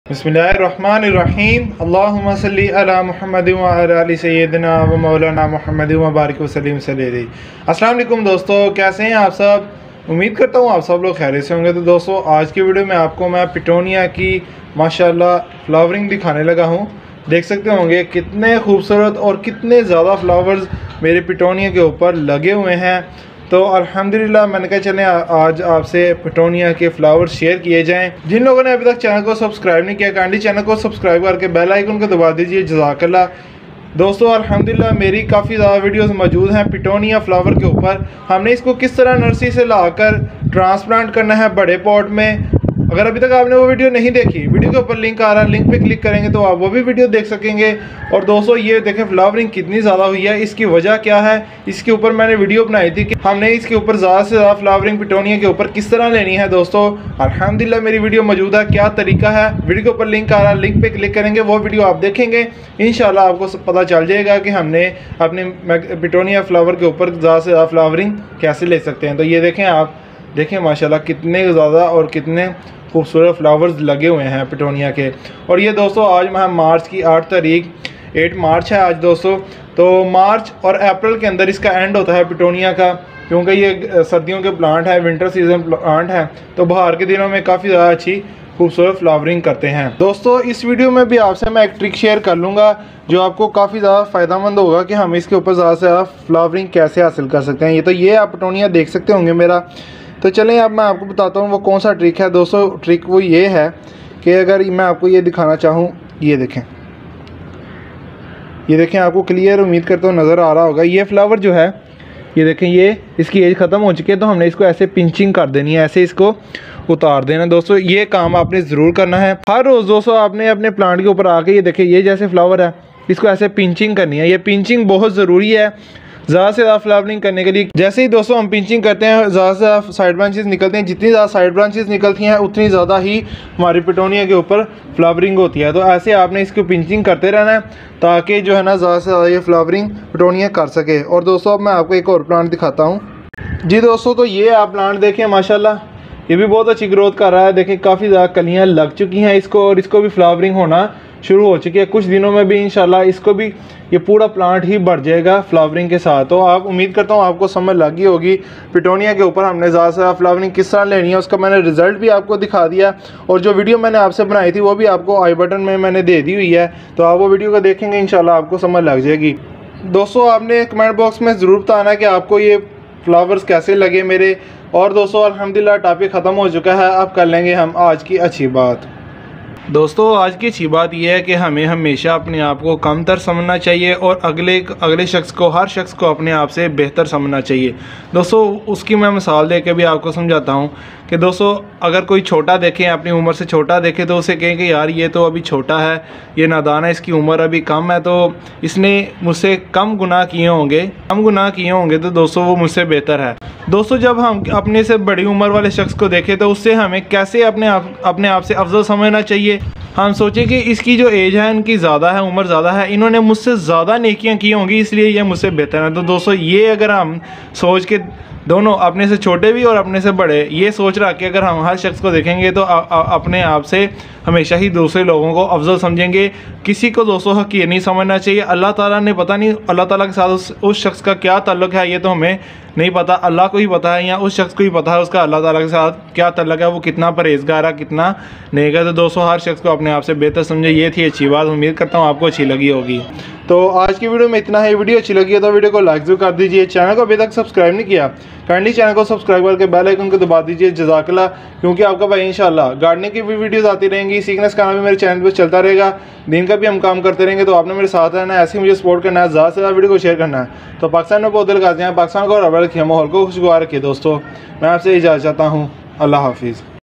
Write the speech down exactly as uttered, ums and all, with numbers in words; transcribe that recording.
बिस्मिल्लाहिर्रहमानिर्रहीम अल्लाहुम्मा सल्ली अला मुहम्मद व अला आलि सय्यिदिना व मौलाना मुहम्मद व बारिक वसल्लिम सल्लल्लाहु अलैहि। अस्सलाम वालेकुम दोस्तों, कैसे हैं आप सब? उम्मीद करता हूँ आप सब लोग खैरियत से होंगे। तो दोस्तों आज की वीडियो में आपको मैं पिटोनिया की माशाल्लाह फ्लावरिंग दिखाने लगा हूँ। देख सकते होंगे कितने खूबसूरत और कितने ज़्यादा फ्लावर्स मेरे पिटोनिया के ऊपर लगे हुए हैं। तो अल्हम्दुलिल्लाह मैंने कहा चलें आज आपसे पिटोनिया के फ्लावर्स शेयर किए जाएं। जिन लोगों ने अभी तक चैनल को सब्सक्राइब नहीं किया, काइंडली चैनल को सब्सक्राइब करके बेल आइकन को दबा दीजिए। जज़ाकल्लाह। दोस्तों अल्हम्दुलिल्लाह मेरी काफ़ी ज़्यादा वीडियोस मौजूद हैं पिटोनिया फ्लावर के ऊपर। हमने इसको किस तरह नर्सरी से लाकर ट्रांसप्लांट करना है बड़े पॉट में। अगर अभी तक आपने वो वीडियो नहीं देखी, वीडियो के ऊपर लिंक आ रहा है, लिंक पे क्लिक करेंगे तो आप वो भी वीडियो देख सकेंगे। और दोस्तों ये देखें फ्लावरिंग कितनी ज़्यादा हुई है, इसकी वजह क्या है, इसके ऊपर मैंने वीडियो बनाई थी कि हमने इसके ऊपर ज़्यादा से ज़्यादा फ्लावरिंग पिटोनिया के ऊपर किस तरह लेनी है। दोस्तों अल्हम्दुलिल्लाह मेरी वीडियो मौजूद है, क्या तरीका है, वीडियो के ऊपर लिंक आ रहा है, लिंक पे क्लिक करेंगे, वो वीडियो आप देखेंगे, इंशाल्लाह आपको पता चल जाएगा कि हमने अपने पिटोनिया फ्लावर के ऊपर ज़्यादा से ज़्यादा फ्लावरिंग कैसे ले सकते हैं। तो ये देखें, आप देखें माशाल्लाह कितने ज़्यादा और कितने खूबसूरत फ्लावर्स लगे हुए हैं पिटोनिया के। और ये दोस्तों आज मैं मार्च की आठ तारीख आठ मार्च है आज दोस्तों। तो मार्च और अप्रैल के अंदर इसका एंड होता है पिटोनिया का, क्योंकि ये सर्दियों के प्लांट है, विंटर सीजन प्लांट है। तो बाहर के दिनों में काफ़ी ज़्यादा अच्छी खूबसूरत फ्लावरिंग करते हैं। दोस्तों इस वीडियो में भी आपसे मैं एक ट्रिक शेयर कर लूँगा जो आपको काफ़ी ज़्यादा फ़ायदेमंद होगा कि हम इसके ऊपर ज़्यादा से ज़्यादा फ्लावरिंग कैसे हासिल कर सकते हैं। ये तो ये आप पिटोनिया देख सकते होंगे मेरा। तो चलें अब मैं आपको बताता हूँ वो कौन सा ट्रिक है। दोस्तों ट्रिक वो ये है कि अगर मैं आपको ये दिखाना चाहूँ, ये देखें, ये देखें आपको क्लियर उम्मीद करता हूँ नज़र आ रहा होगा। ये फ्लावर जो है, ये देखें, ये इसकी एज ख़त्म हो चुकी है, तो हमने इसको ऐसे पिंचिंग कर देनी है, ऐसे इसको उतार देना। दोस्तों ये काम आपने ज़रूर करना है हर रोज़। दोस्तों आपने अपने प्लांट के ऊपर आके, ये देखें, ये जैसे फ्लावर है, इसको ऐसे पिंचिंग करनी है। ये पिंचिंग बहुत ज़रूरी है ज़्यादा से ज़्यादा फ्लावरिंग करने के लिए। जैसे ही दोस्तों हम पिंचिंग करते हैं ज़्यादा से ज़्यादा साइड ब्रांचेस निकलते हैं। जितनी ज़्यादा साइड ब्रांचेस निकलती हैं उतनी ज़्यादा ही हमारी पिटोनिया के ऊपर फ्लावरिंग होती है। तो ऐसे आपने इसको पिंचिंग करते रहना है ताकि जो है ना ज़्यादा से ज़्यादा ये फ्लावरिंग पिटोनिया कर सके। और दोस्तों अब मैं आपको एक और प्लांट दिखाता हूँ। जी दोस्तों तो ये आप प्लांट देखें माशाल्लाह, ये भी बहुत अच्छी ग्रोथ कर रहा है। देखें काफ़ी ज़्यादा कलियाँ लग चुकी हैं इसको, और इसको भी फ्लावरिंग होना शुरू हो चुकी है। कुछ दिनों में भी इंशाल्लाह इसको भी ये पूरा प्लांट ही बढ़ जाएगा फ्लावरिंग के साथ। तो आप उम्मीद करता हूँ आपको समझ लगी होगी पिटोनिया के ऊपर हमने ज़्यादा से ज़्यादा फ्लावरिंग किस तरह लेनी है। उसका मैंने रिज़ल्ट भी आपको दिखा दिया, और जो वीडियो मैंने आपसे बनाई थी वो भी आपको आई बटन में मैंने दे दी हुई है। तो आप वो वीडियो को देखेंगे इंशाल्लाह आपको समझ लग जाएगी। दोस्तों आपने कमेंट बॉक्स में ज़रूर बताना कि आपको ये फ्लावर्स कैसे लगे मेरे। और दोस्तों अल्हम्दुलिल्लाह टॉपिक ख़त्म हो चुका है, अब कर लेंगे हम आज की अच्छी बात। दोस्तों आज की अच्छी बात यह है कि हमें हमेशा अपने आप को कमतर समझना चाहिए और अगले अगले शख्स को, हर शख्स को अपने आप से बेहतर समझना चाहिए। दोस्तों उसकी मैं मिसाल दे के भी आपको समझाता हूँ कि दोस्तों अगर कोई छोटा देखें, अपनी उम्र से छोटा देखे, तो उसे कहें कि यार ये तो अभी छोटा है, ये नादान है, इसकी उम्र अभी कम है, तो इसने मुझसे कम गुनाह किए होंगे कम गुनाह किए होंगे तो दोस्तों वो मुझसे बेहतर है। दोस्तों जब हम अपने से बड़ी उम्र वाले शख्स को देखें तो उससे हमें कैसे अपने आप अपने आप से अफजल समझना चाहिए। हम सोचें कि इसकी जो एज है इनकी ज़्यादा है, उम्र ज़्यादा है, इन्होंने मुझसे ज़्यादा नेकियां की होंगी इसलिए ये मुझसे बेहतर है। तो दोस्तों ये अगर हम सोच के दोनों, अपने से छोटे भी और अपने से बड़े, ये सोच रहा कि अगर हम हर शख्स को देखेंगे तो आ, आ, अपने आप से हमेशा ही दूसरे लोगों को अफजल समझेंगे। किसी को दोस्तों हक़ीर नहीं समझना चाहिए। अल्लाह ताला ने पता नहीं अल्लाह ताला के साथ उस, उस शख्स का क्या ताल्लुक़ है, ये तो हमें नहीं पता, अल्लाह को ही पता है, या उस शख्स को ही पता है उसका अल्लाह ताला के साथ क्या ताल्लुक़ है, वो कितना परहेज़गार है, कितना नेक है। तो दोस्तों हर शख्स को अपने आप से बेहतर समझे, ये थी अच्छी बात। उम्मीद करता हूँ आपको अच्छी लगी होगी। तो आज की वीडियो में इतना है। वीडियो अच्छी लगी है तो वीडियो को लाइक जरूर कर दीजिए। चैनल को अभी तक सब्सक्राइब नहीं किया, काइंडली चैनल को सब्सक्राइब करके बेल आइकन को दबा दीजिए। जज़ाकल्लाह। क्योंकि आपका भाई इंशाल्लाह गार्डनिंग की भी वीडियोस आती रहेंगी, सीखने का भी मेरे चैनल पर चलता रहेगा, दिन का भी हम काम करते रहेंगे। तो आपने मेरे साथ रहना है, ऐसे ही मुझे सपोर्ट करना है, ज़्यादा से ज़्यादा वीडियो को शेयर करना है। तो पाकिस्तान में पौधे लगाते हैं, पाकिस्तान को रबड़ रखिए, माहौल को खुशगवार रखिए। दोस्तों मैं आपसे इजाज़त चाहता हूँ। अल्लाह हाफिज़।